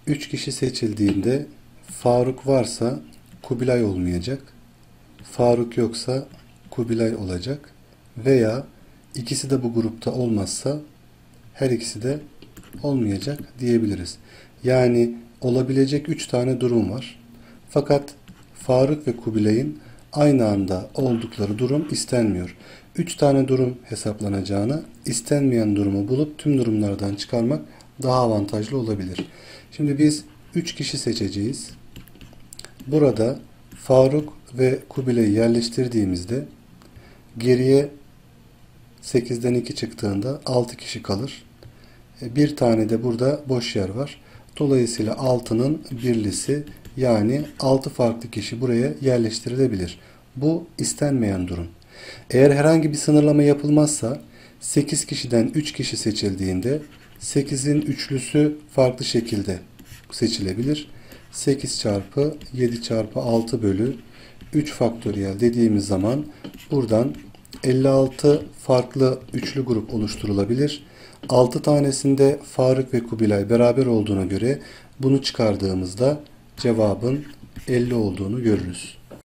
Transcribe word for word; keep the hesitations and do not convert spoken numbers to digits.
üç kişi seçildiğinde Faruk varsa Kubilay olmayacak. Faruk yoksa Kubilay olacak. Veya ikisi de bu grupta olmazsa her ikisi de olmayacak diyebiliriz. Yani olabilecek üç tane durum var. Fakat Faruk ve Kubilay'ın aynı anda oldukları durum istenmiyor. üç tane durum hesaplanacağına istenmeyen durumu bulup tüm durumlardan çıkarmak daha avantajlı olabilir. Şimdi biz üç kişi seçeceğiz. Burada Faruk ve Kubilay'ı yerleştirdiğimizde geriye sekizden iki çıktığında altı kişi kalır. Bir tane de burada boş yer var. Dolayısıyla altının birlisi, yani altı farklı kişi buraya yerleştirilebilir. Bu istenmeyen durum. Eğer herhangi bir sınırlama yapılmazsa sekiz kişiden üç kişi seçildiğinde sekizin üçlüsü farklı şekilde seçilebilir. sekiz çarpı yedi çarpı altı bölü üç faktöriyel dediğimiz zaman buradan elli altı farklı üçlü grup oluşturulabilir. altı tanesinde Faruk ve Kubilay beraber olduğuna göre bunu çıkardığımızda cevabın elli olduğunu görürüz.